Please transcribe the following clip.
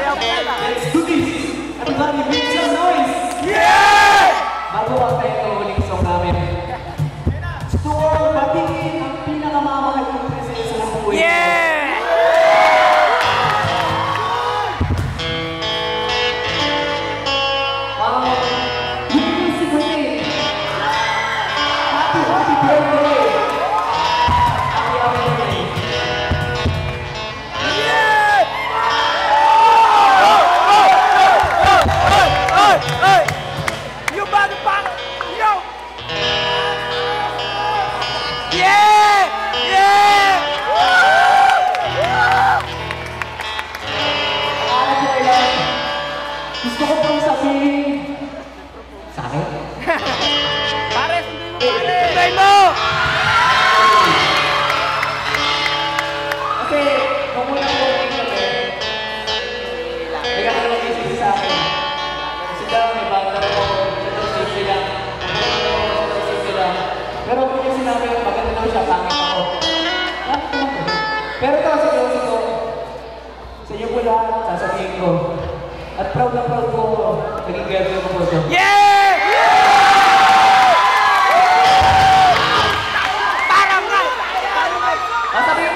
Let's do this! Everybody make some noise! Yeah! Bago ang tayo ng uling song namin. Gusto ko batiin ang pinakamamahal ng presensya ng buhay. Yeah! Happy birthday! Happy birthday! Happy birthday! You motherfucker! Yo! Yeah! Yeah! Gusto ko pang sabihin sa akin? Pare, sundin mo pare! Sundin mo! Kasi, kung unang voting kami, may kakalawang isip sa akin. Kasi daw, may banda ko, ito simple lang. Ito simple lang. Pero kung yung sinabi, maganda daw siya, pangit ako. Bakit naman ko? Pero ito, seryoso ko. Sa inyo po lahat, sasabihin ko. At proud na proud ko, naging girlfriend ko po ito. Yeah! Parang nga! Masabi